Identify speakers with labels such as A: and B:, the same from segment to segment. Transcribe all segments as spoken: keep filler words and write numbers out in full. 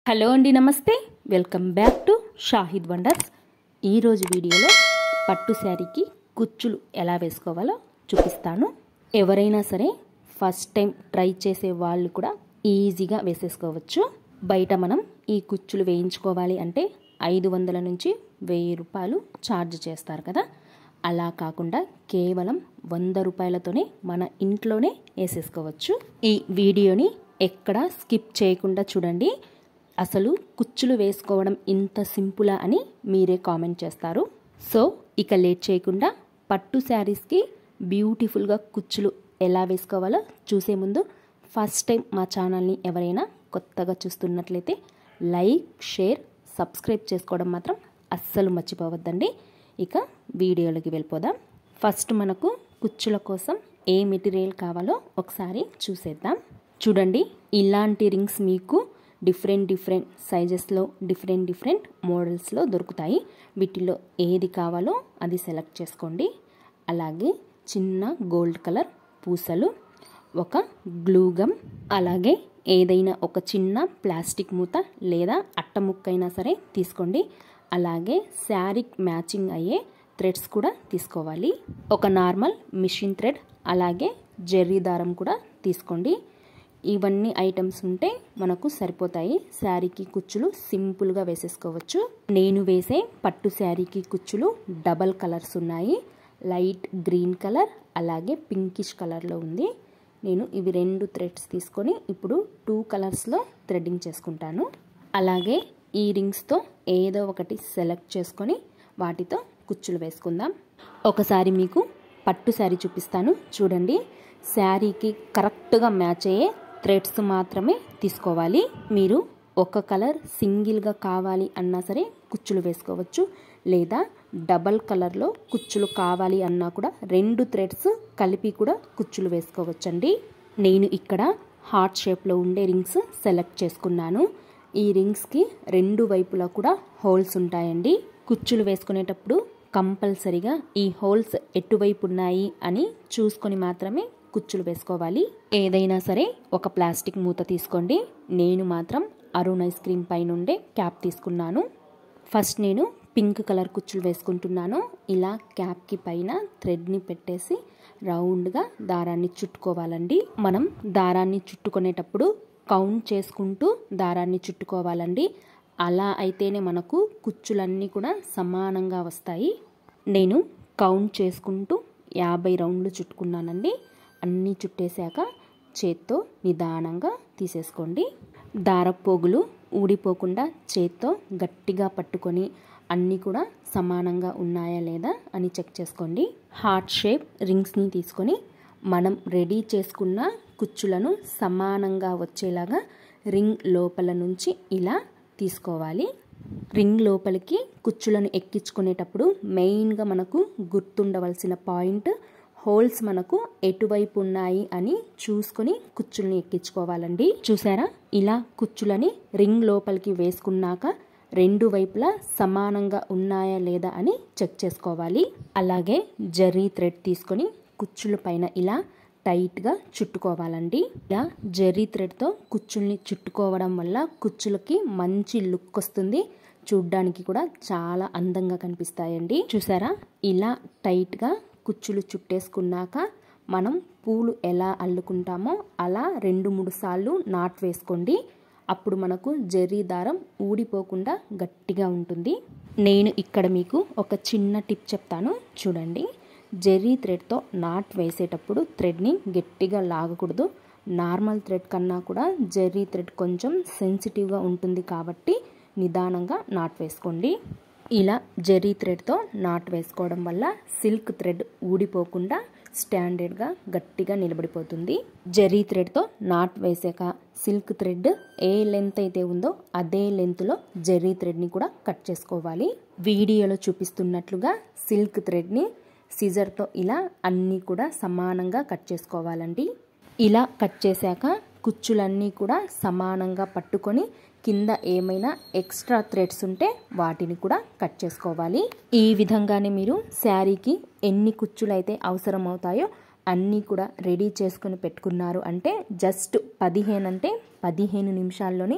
A: Hello అండి, నమస్తే. Welcome back to Shahid wonders. ఈరోజు వీడియోలో పట్టు శారీకి కుచ్చులు ఎలా వేసుకోవాలో చూపిస్తాను. ఎవరైనా సరే ఫస్ట్ టైం ట్రై చేసే వాళ్ళు కూడా ఈజీగా వేసేసుకోవచ్చు. బయట మనం ఈ కుచ్చులు వేయించుకోవాలి అంటే ఐదు వందల నుంచి వెయ్యి రూపాయలు ఛార్జ్ చేస్తారు కదా. అలా కాకుండా కేవలం వంద రూపాయలతోనే మన ఇంట్లోనే వేసేసుకోవచ్చు. ఈ వీడియోని ఎక్కడ స్కిప్ చేయకుండా చూడండి. అసలు కుచ్చులు వేసుకోవడం ఇంత సింపులా అని మీరే కామెంట్ చేస్తారు. సో ఇక లేట్ చేయకుండా పట్టు శారీస్కి బ్యూటిఫుల్గా కుచ్చులు ఎలా వేసుకోవాలో చూసే ముందు ఫస్ట్ టైం మా ఛానల్ని ఎవరైనా కొత్తగా చూస్తున్నట్లయితే లైక్, షేర్, సబ్స్క్రైబ్ చేసుకోవడం మాత్రం అస్సలు మర్చిపోవద్దండి. ఇక వీడియోలోకి వెళ్ళిపోదాం. ఫస్ట్ మనకు కుచ్చుల కోసం ఏ మెటీరియల్ కావాలో ఒకసారి చూసేద్దాం. చూడండి, ఇలాంటి రింగ్స్ మీకు డిఫరెంట్ డిఫరెంట్ సైజెస్లో డిఫరెంట్ డిఫరెంట్ మోడల్స్లో దొరుకుతాయి. వీటిలో ఏది కావాలో అది సెలెక్ట్ చేసుకోండి. అలాగే చిన్న గోల్డ్ కలర్ పూసలు, ఒక గ్లూ గమ్, అలాగే ఏదైనా ఒక చిన్న ప్లాస్టిక్ మూత లేదా అట్ట ముక్కైనా సరే తీసుకోండి. అలాగే శారీకి మ్యాచింగ్ అయ్యే థ్రెడ్స్ కూడా తీసుకోవాలి. ఒక నార్మల్ మిషన్ థ్రెడ్, అలాగే జెర్రీ దారం కూడా తీసుకోండి. ఇవన్నీ ఐటమ్స్ ఉంటే మనకు సరిపోతాయి. శారీకి కుచ్చులు సింపుల్గా వేసేసుకోవచ్చు. నేను వేసే పట్టు శారీకి కుచ్చులు డబల్ కలర్స్ ఉన్నాయి. లైట్ గ్రీన్ కలర్, అలాగే పింకిష్ కలర్లో ఉంది. నేను ఇవి రెండు థ్రెడ్స్ తీసుకొని ఇప్పుడు టూ కలర్స్లో థ్రెడ్డింగ్ చేసుకుంటాను. అలాగే ఈ రింగ్స్తో ఏదో ఒకటి సెలెక్ట్ చేసుకొని వాటితో కుచ్చులు వేసుకుందాం. ఒకసారి మీకు పట్టు శారీ చూపిస్తాను చూడండి. శారీకి కరెక్ట్గా మ్యాచ్ అయ్యే థ్రెడ్స్ మాత్రమే తీసుకోవాలి. మీరు ఒక కలర్ సింగిల్గా కావాలి అన్నా సరే కుచ్చులు వేసుకోవచ్చు, లేదా డబల్ కలర్లో కుచ్చులు కావాలి అన్నా కూడా రెండు థ్రెడ్స్ కలిపి కూడా కుచ్చులు వేసుకోవచ్చండి. నేను ఇక్కడ హార్ట్ షేప్లో ఉండే రింగ్స్ సెలెక్ట్ చేసుకున్నాను. ఈ రింగ్స్కి రెండు వైపులా కూడా హోల్స్ ఉంటాయండి. కుచ్చులు వేసుకునేటప్పుడు కంపల్సరిగా ఈ హోల్స్ ఎటువైపు ఉన్నాయి అని చూసుకొని మాత్రమే కుచ్చులు వేసుకోవాలి. ఏదైనా సరే ఒక ప్లాస్టిక్ మూత తీసుకోండి. నేను మాత్రం అరుణ్ ఐస్ క్రీమ్ పైన ఉండే క్యాప్ తీసుకున్నాను. ఫస్ట్ నేను పింక్ కలర్ కుచ్చులు వేసుకుంటున్నాను. ఇలా క్యాప్కి పైన థ్రెడ్ని పెట్టేసి రౌండ్గా దారాన్ని చుట్టుకోవాలండి. మనం దారాన్ని చుట్టుకునేటప్పుడు కౌంట్ చేసుకుంటూ దారాన్ని చుట్టుకోవాలండి. అలా అయితేనే మనకు కుచ్చులన్నీ కూడా సమానంగా వస్తాయి. నేను కౌంట్ చేసుకుంటూ యాభై రౌండ్లు చుట్టుకున్నానండి. అన్నీ చుట్టేశాక చేత్తో నిదానంగా తీసేసుకోండి. దారపోగులు ఊడిపోకుండా చేత్తో గట్టిగా పట్టుకొని అన్నీ కూడా సమానంగా ఉన్నాయా లేదా అని చెక్ చేసుకోండి. హార్ట్ షేప్ రింగ్స్ని తీసుకొని మనం రెడీ చేసుకున్న కుచ్చులను సమానంగా వచ్చేలాగా రింగ్ లోపల నుంచి ఇలా తీసుకోవాలి. రింగ్ లోపలికి కుచ్చులను ఎక్కించుకునేటప్పుడు మెయిన్గా మనకు గుర్తుండవలసిన పాయింట్ హోల్స్ మనకు ఎటువైపు ఉన్నాయి అని చూసుకొని కుచ్చుల్ని ఎక్కించుకోవాలండి. చూసారా, ఇలా కుచ్చులని రింగ్ లోపలికి వేసుకున్నాక రెండు వైపులా సమానంగా ఉన్నాయా లేదా అని చెక్ చేసుకోవాలి. అలాగే జరీ థ్రెడ్ తీసుకొని కుచ్చుల పైన ఇలా టైట్గా చుట్టుకోవాలండి. ఇలా జరీ థ్రెడ్తో కుచ్చుల్ని చుట్టుకోవడం వల్ల కుచ్చులకి మంచి లుక్ వస్తుంది. చూడ్డానికి కూడా చాలా అందంగా కనిపిస్తాయండి. చూసారా, ఇలా టైట్గా కుచ్చులు చుట్టేసుకున్నాక మనం పూలు ఎలా అల్లుకుంటామో అలా రెండు మూడు సార్లు నాట్ వేసుకోండి. అప్పుడు మనకు జరీ దారం ఊడిపోకుండా గట్టిగా ఉంటుంది. నేను ఇక్కడ మీకు ఒక చిన్న టిప్ చెప్తాను చూడండి. జరీ థ్రెడ్తో నాట్ వేసేటప్పుడు థ్రెడ్ని గట్టిగా లాగకూడదు. నార్మల్ థ్రెడ్ కన్నా కూడా జరీ థ్రెడ్ కొంచెం సెన్సిటివ్గా ఉంటుంది కాబట్టి నిదానంగా నాట్ వేసుకోండి. ఇలా జరీ థ్రెడ్తో నాట్ వేసుకోవడం వల్ల సిల్క్ థ్రెడ్ ఊడిపోకుండా స్టాండర్డ్గా గట్టిగా నిలబడిపోతుంది. జరీ థ్రెడ్తో నాట్ వేసాక సిల్క్ థ్రెడ్ ఏ లెంత్ అయితే ఉందో అదే లెంత్లో జరీ థ్రెడ్ని కూడా కట్ చేసుకోవాలి. వీడియోలో చూపిస్తున్నట్లుగా సిల్క్ థ్రెడ్ని సిజర్తో ఇలా అన్నీ కూడా సమానంగా కట్ చేసుకోవాలండి. ఇలా కట్ చేశాక కుచ్చులన్నీ కూడా సమానంగా పట్టుకొని కింద ఏమైనా ఎక్స్ట్రా థ్రెడ్స్ ఉంటే వాటిని కూడా కట్ చేసుకోవాలి. ఈ విధంగానే మీరు శారీకి ఎన్ని కుచ్చులు అయితే అవసరం అవుతాయో అన్నీ కూడా రెడీ చేసుకొని పెట్టుకున్నారు అంటే జస్ట్ పదిహేను అంటే పదిహేను నిమిషాల్లోనే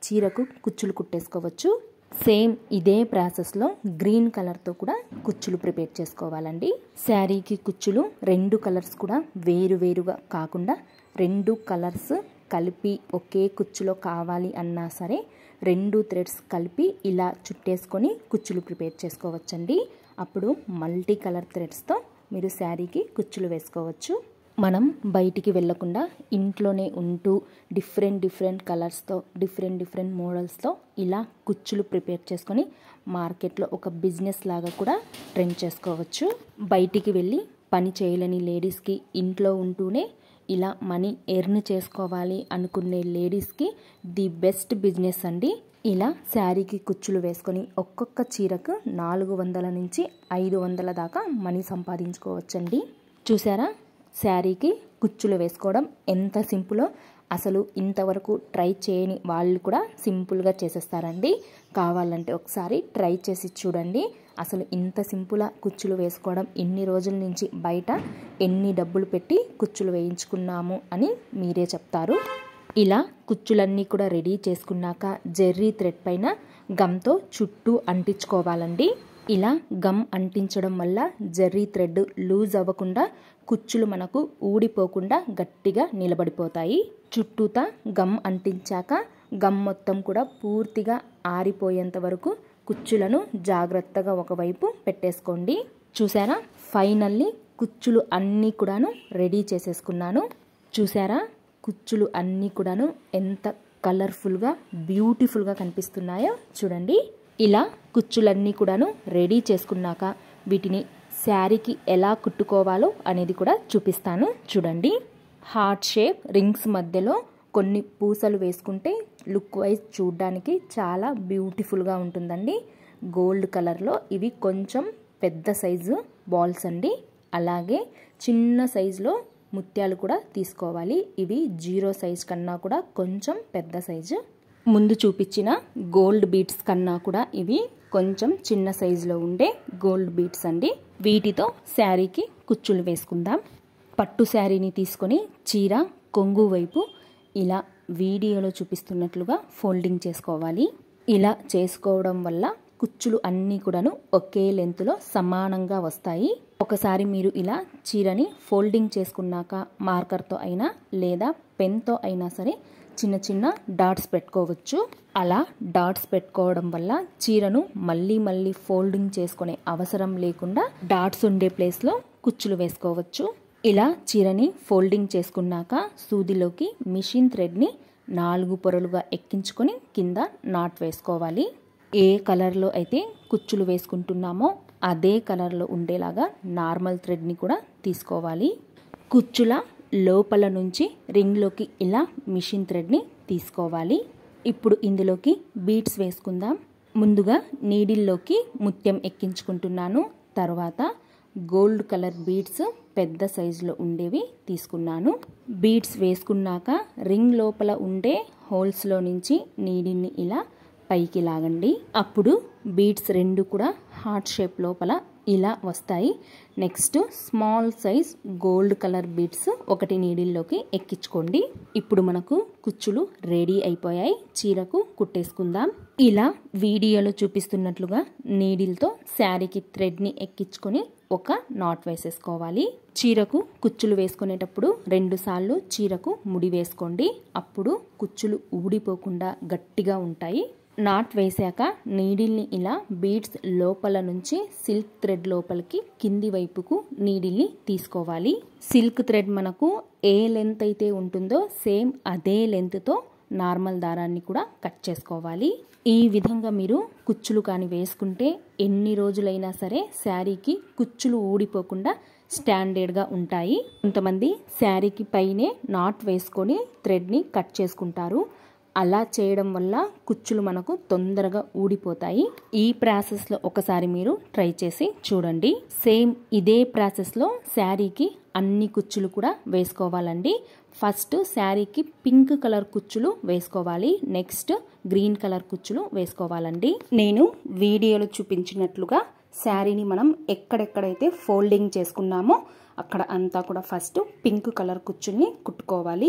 A: చీరకు కుచ్చులు కుట్టేసుకోవచ్చు. సేమ్ ఇదే ప్రాసెస్లో గ్రీన్ కలర్తో కూడా కుచ్చులు ప్రిపేర్ చేసుకోవాలండి. శారీకి కుచ్చులు రెండు కలర్స్ కూడా వేరు వేరుగా కాకుండా రెండు కలర్స్ కలిపి ఒకే కుచ్చులో కావాలి అన్నా సరే రెండు థ్రెడ్స్ కలిపి ఇలా చుట్టేసుకొని కుచ్చులు ప్రిపేర్ చేసుకోవచ్చండి. అప్పుడు మల్టీ కలర్ థ్రెడ్స్తో మీరు శారీకి కుచ్చులు వేసుకోవచ్చు. మనం బయటికి వెళ్ళకుండా ఇంట్లోనే ఉంటూ డిఫరెంట్ డిఫరెంట్ కలర్స్తో డిఫరెంట్ డిఫరెంట్ మోడల్స్తో ఇలా కుచ్చులు ప్రిపేర్ చేసుకొని మార్కెట్లో ఒక బిజినెస్ లాగా కూడా ట్రెండ్ చేసుకోవచ్చు. బయటికి వెళ్ళి పని చేయలేని లేడీస్కి ఇంట్లో ఉంటూనే ఇలా మనీ ఎర్న్ చేసుకోవాలి అనుకునే లేడీస్కి ది బెస్ట్ బిజినెస్ అండి. ఇలా శారీకి కుచ్చులు వేసుకొని ఒక్కొక్క చీరకు నాలుగు వందల నుంచి ఐదు వందల దాకా మనీ సంపాదించుకోవచ్చండి. చూసారా శారీకి కుచ్చులు వేసుకోవడం ఎంత సింపులో. అసలు ఇంతవరకు ట్రై చేయని వాళ్ళు కూడా సింపుల్గా చేసేస్తారండి. కావాలంటే ఒకసారి ట్రై చేసి చూడండి. అసలు ఇంత సింపుల్గా కుచ్చులు వేసుకోవడం ఎన్ని రోజుల నుంచి బయట ఎన్ని డబ్బులు పెట్టి కుచ్చులు వేయించుకున్నాము అని మీరే చెప్తారు. ఇలా కుచ్చులన్నీ కూడా రెడీ చేసుకున్నాక జెర్రీ థ్రెడ్ పైన గమ్తో చుట్టూ అంటించుకోవాలండి. ఇలా గమ్ అంటించడం వల్ల జెర్రీ థ్రెడ్ లూజ్ అవ్వకుండా కుచ్చులు మనకు ఊడిపోకుండా గట్టిగా నిలబడిపోతాయి. చుట్టూతా గమ్ అంటించాక గమ్ మొత్తం కూడా పూర్తిగా ఆరిపోయేంత వరకు కుచ్చులను జాగ్రత్తగా ఒకవైపు పెట్టేసుకోండి. చూసారా ఫైనల్లీ కుచ్చులు అన్నీ కూడాను రెడీ చేసేసుకున్నాను. చూసారా కుచ్చులు అన్నీ కూడాను ఎంత కలర్ఫుల్గా బ్యూటిఫుల్గా కనిపిస్తున్నాయో చూడండి. ఇలా కుచ్చులన్నీ కూడాను రెడీ చేసుకున్నాక వీటిని శారీకి ఎలా కుట్టుకోవాలో అనేది కూడా చూపిస్తాను చూడండి. హార్ట్ షేప్ రింగ్స్ మధ్యలో కొన్ని పూసలు వేసుకుంటే లుక్ వైజ్ చూడడానికి చాలా బ్యూటిఫుల్గా ఉంటుందండి. గోల్డ్ కలర్లో ఇవి కొంచెం పెద్ద సైజు బాల్స్ అండి. అలాగే చిన్న సైజులో ముత్యాలు కూడా తీసుకోవాలి. ఇవి జీరో సైజ్ కన్నా కూడా కొంచెం పెద్ద సైజు. ముందు చూపించిన గోల్డ్ బీడ్స్ కన్నా కూడా ఇవి కొంచెం చిన్న సైజులో ఉండే గోల్డ్ బీడ్స్ అండి. వీటితో శారీకి కుచ్చులు వేసుకుందాం. పట్టు శారీని తీసుకొని చీర కొంగు వైపు ఇలా వీడియోలో చూపిస్తున్నట్లుగా ఫోల్డింగ్ చేసుకోవాలి. ఇలా చేసుకోవడం వల్ల కుచ్చులు అన్నీ కూడాను ఒకే లెంత్లో సమానంగా వస్తాయి. ఒకసారి మీరు ఇలా చీరని ఫోల్డింగ్ చేసుకున్నాక మార్కర్తో అయినా లేదా పెన్తో అయినా సరే చిన్న చిన్న డాట్స్ పెట్టుకోవచ్చు. అలా డాట్స్ పెట్టుకోవడం వల్ల చీరను మళ్ళీ మళ్ళీ ఫోల్డింగ్ చేసుకునే అవసరం లేకుండా డాట్స్ ఉండే ప్లేస్లో కుచ్చులు వేసుకోవచ్చు. ఇలా చీరని ఫోల్డింగ్ చేసుకున్నాక సూదిలోకి మిషన్ థ్రెడ్ని నాలుగు పొరలుగా ఎక్కించుకొని కింద నాట్ వేసుకోవాలి. ఏ కలర్లో అయితే కుచ్చులు వేసుకుంటున్నామో అదే కలర్లో ఉండేలాగా నార్మల్ థ్రెడ్ని కూడా తీసుకోవాలి. కుచ్చుల లోపల నుంచి రింగ్లోకి ఇలా మిషన్ థ్రెడ్ని తీసుకోవాలి. ఇప్పుడు ఇందులోకి బీడ్స్ వేసుకుందాం. ముందుగా నీడిల్లోకి ముత్యం ఎక్కించుకుంటున్నాను. తర్వాత గోల్డ్ కలర్ బీడ్స్ పెద్ద సైజులో ఉండేవి తీసుకున్నాను. బీడ్స్ వేసుకున్నాక రింగ్ లోపల ఉండే హోల్స్లో నుంచి నీడిల్ని ఇలా పైకి లాగండి. అప్పుడు బీడ్స్ రెండు కూడా హార్ట్ షేప్ లోపల ఇలా వస్తాయి. Next small size gold colour beads ఒకటి నీడిల్లోకి ఎక్కించుకోండి. ఇప్పుడు మనకు కుచ్చులు రెడీ అయిపోయాయి. చీరకు కుట్టేసుకుందాం. ఇలా వీడియోలో చూపిస్తున్నట్లుగా నీడిల్తో శారీకి థ్రెడ్ని ఎక్కించుకొని ఒక నాట్ వేసేసుకోవాలి. చీరకు కుచ్చులు వేసుకునేటప్పుడు రెండు సార్లు చీరకు ముడి వేసుకోండి. అప్పుడు కుచ్చులు ఊడిపోకుండా గట్టిగా ఉంటాయి. నాట్ వేసాక నీడిల్ని ఇలా బీడ్స్ లోపల నుంచి సిల్క్ థ్రెడ్ లోపలికి కింది వైపుకు నీడిల్ని తీసుకోవాలి. సిల్క్ థ్రెడ్ మనకు ఏ లెంత్ అయితే ఉంటుందో సేమ్ అదే లెంత్తో నార్మల్ దారాన్ని కూడా కట్ చేసుకోవాలి. ఈ విధంగా మీరు కుచ్చులు కానీ వేసుకుంటే ఎన్ని రోజులైనా సరే శారీకి కుచ్చులు ఊడిపోకుండా స్టాండర్డ్గా ఉంటాయి. కొంతమంది శారీకి పైనే నాట్ వేసుకొని థ్రెడ్ని కట్ చేసుకుంటారు. అలా చేయడం వల్ల కుచ్చులు మనకు తొందరగా ఊడిపోతాయి. ఈ ప్రాసెస్లో ఒకసారి మీరు ట్రై చేసి చూడండి. సేమ్ ఇదే ప్రాసెస్లో శారీకి అన్ని కుచ్చులు కూడా వేసుకోవాలండి. ఫస్ట్ శారీకి పింక్ కలర్ కుచ్చులు వేసుకోవాలి. నెక్స్ట్ గ్రీన్ కలర్ కుచ్చులు వేసుకోవాలండి. నేను వీడియోలో చూపించినట్లుగా శారీని మనం ఎక్కడెక్కడైతే ఫోల్డింగ్ చేసుకున్నామో అక్కడ అంతా కూడా ఫస్ట్ పింక్ కలర్ కుచ్చుల్ని కుట్టుకోవాలి.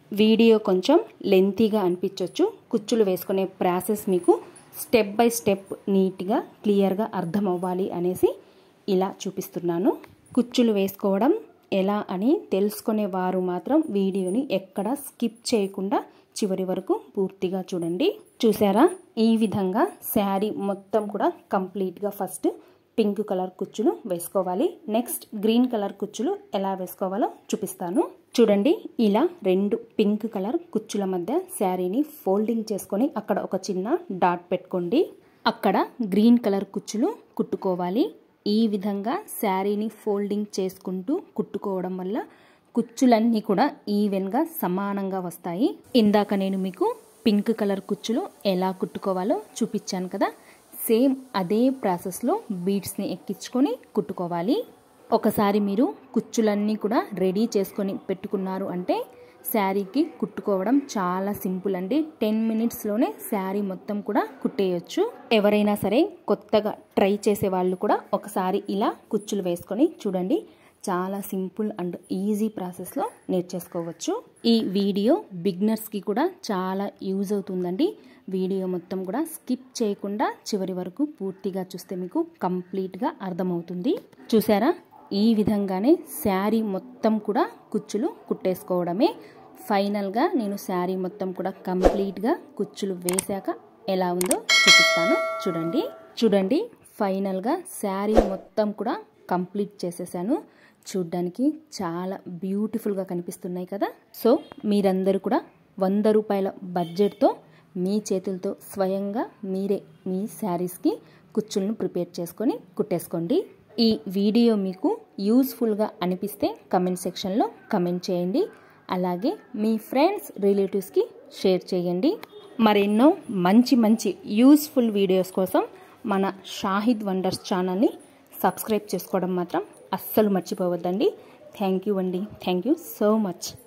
A: వీడియో కొంచెం లెంతీగా అనిపించవచ్చు. కుచ్చులు వేసుకునే ప్రాసెస్ మీకు స్టెప్ బై స్టెప్ నీట్గా క్లియర్గా అర్థం అవ్వాలి అనేసి ఇలా చూపిస్తున్నాను. కుచ్చులు వేసుకోవడం ఎలా అని తెలుసుకునే వారు మాత్రం వీడియోని ఎక్కడ స్కిప్ చేయకుండా చివరి వరకు పూర్తిగా చూడండి. చూసారా, ఈ విధంగా శారీ మొత్తం కూడా కంప్లీట్గా ఫస్ట్ పింక్ కలర్ కుచ్చులు వేసుకోవాలి. నెక్స్ట్ గ్రీన్ కలర్ కుచ్చులు ఎలా వేసుకోవాలో చూపిస్తాను. చూడండి, ఇలా రెండు పింక్ కలర్ కుచ్చుల మధ్య శారీని ఫోల్డింగ్ చేసుకొని అక్కడ ఒక చిన్న డాట్ పెట్టుకోండి. అక్కడ గ్రీన్ కలర్ కుచ్చులు కుట్టుకోవాలి. ఈ విధంగా శారీని ఫోల్డింగ్ చేసుకుంటూ కుట్టుకోవడం వల్ల కుచ్చులన్నీ కూడా ఈవెన్గా సమానంగా వస్తాయి. ఇందాక నేను మీకు పింక్ కలర్ కుచ్చులు ఎలా కుట్టుకోవాలో చూపించాను కదా, సేమ్ అదే ప్రాసెస్లో బీడ్స్ని ఎక్కించుకొని కుట్టుకోవాలి. ఒకసారి మీరు కుచ్చులన్నీ కూడా రెడీ చేసుకొని పెట్టుకున్నారు అంటే శారీకి కుట్టుకోవడం చాలా సింపుల్ అండి. టెన్ మినిట్స్లోనే శారీ మొత్తం కూడా కుట్టేయచ్చు. ఎవరైనా సరే కొత్తగా ట్రై చేసే వాళ్ళు కూడా ఒకసారి ఇలా కుచ్చులు వేసుకొని చూడండి. చాలా సింపుల్ అండ్ ఈజీ ప్రాసెస్లో నేర్చేసుకోవచ్చు. ఈ వీడియో బిగినర్స్కి కూడా చాలా యూజ్ అవుతుందండి. వీడియో మొత్తం కూడా స్కిప్ చేయకుండా చివరి వరకు పూర్తిగా చూస్తే మీకు కంప్లీట్గా అర్థమవుతుంది. చూసారా, ఈ విధంగానే శారీ మొత్తం కూడా కుచ్చులు కుట్టేసుకోవడమే. ఫైనల్గా నేను శారీ మొత్తం కూడా కంప్లీట్గా కుచ్చులు వేశాక ఎలా ఉందో చూపిస్తాను. చూడండి చూడండి ఫైనల్గా శారీ మొత్తం కూడా కంప్లీట్ చేసేసాను. చూడ్డానికి చాలా బ్యూటిఫుల్గా కనిపిస్తున్నాయి కదా. సో మీరందరూ కూడా వంద రూపాయల బడ్జెట్తో మీ చేతులతో స్వయంగా మీరే మీ శారీస్కి కుచ్చులను ప్రిపేర్ చేసుకొని కుట్టేసుకోండి. ఈ వీడియో మీకు యూస్ఫుల్గా అనిపిస్తే కమెంట్ సెక్షన్లో కమెంట్ చేయండి. అలాగే మీ ఫ్రెండ్స్ రిలేటివ్స్కి షేర్ చేయండి. మరెన్నో మంచి మంచి యూస్ఫుల్ వీడియోస్ కోసం మన షాహిద్ వండర్స్ ఛానల్ని సబ్స్క్రైబ్ చేసుకోవడం మాత్రం అస్సలు మర్చిపోవద్దండి. థ్యాంక్ యూ అండి. Thank you so much.